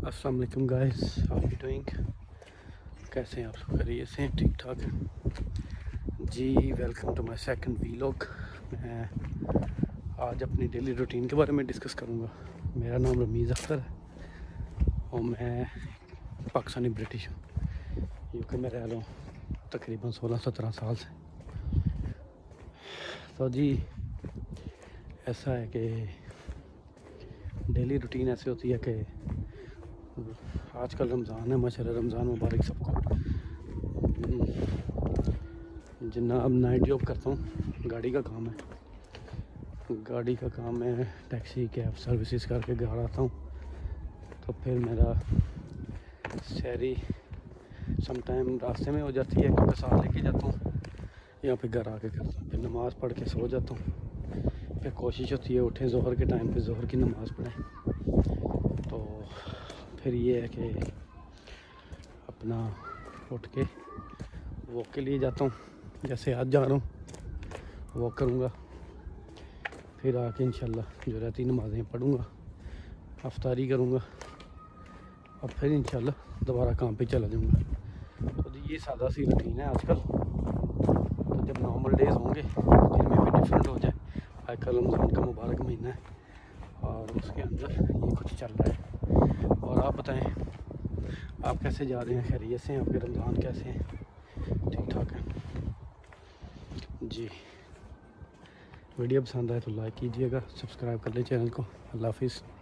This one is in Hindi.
अस्सलाम वालेकुम guys, how are you doing? कैसे हैं आप लोग? खैरियत से हैं? ठीक ठाक हैं जी। Welcome to my second vlog. मैं आज अपनी डेली रूटीन के बारे में डिस्कस करूंगा। मेरा नाम रमीज़ अख्तर है और मैं पाकिस्तानी ब्रिटिश हूँ। यूके में रह रहा हूँ तकरीबन 16-17 साल से। तो जी ऐसा है कि डेली रूटीन ऐसे होती है कि आजकल रमज़ान है, माशाल्लाह रमज़ान मुबारक सबको। जिन्ना अब नाइट जॉब करता हूँ, गाड़ी का काम है, टैक्सी कैब सर्विसेज करके घर आता हूँ। तो फिर मेरा सहरी समटाइम रास्ते में हो जाती है क्योंकि साथ लेके जाता हूँ, या फिर घर आके करता हूँ। फिर नमाज़ पढ़ के सो जाता हूँ। फिर कोशिश होती है उठें ज़ोहर के टाइम पे, ज़ोहर की नमाज़ पढ़ें। तो फिर ये है कि अपना उठ के वॉक के लिए जाता हूँ। जैसे आज जा रहा हूँ, वॉक करूँगा, फिर आके इंशाल्लाह जो रहती नमाज़ें पढ़ूँगा, अफ्तारी करूँगा और फिर इंशाल्लाह दोबारा काम पे चला जाऊँगा। तो ये सादा सी रूटीन है आजकल। तो जब नॉर्मल डेज़ होंगे जिनमें भी डिफरेंट हो जाए। आजकल रमज़ान का मुबारक महीना है और उसके अंदर ये कुछ चल रहा है। और आप बताएं, आप कैसे जा रहे हैं? खैरियत से हैं? आपके रमज़ान कैसे हैं? ठीक ठाक है जी। वीडियो पसंद आए तो लाइक कीजिएगा, सब्सक्राइब कर लें चैनल को। अल्लाह हाफिज़।